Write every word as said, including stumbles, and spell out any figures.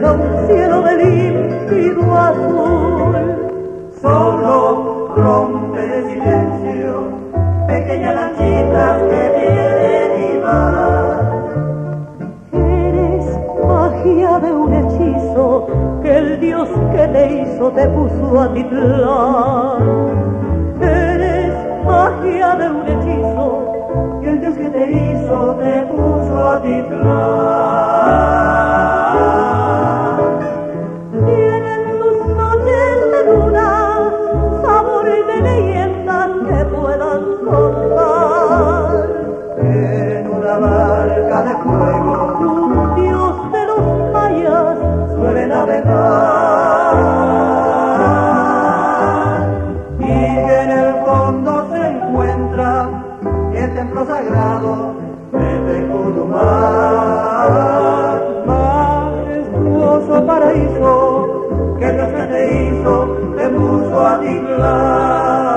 llega un cielo de límpido azul. Solo rompe el silencio, pequeña lanchita que viene y va. Eres magia de un hechizo que el Dios que te hizo te puso a titlar. Eres magia de un hechizo que el Dios que te hizo te puso a titlar. Tienen tus noches de luna sabor de leyendas que puedan contar. En una barca de fuego Un Dios de los mayas suele navegar, y que en el fondo se encuentra el templo sagrado de Tecumumán. Majestuoso paraíso que Dios que te hizo te puso a titlar.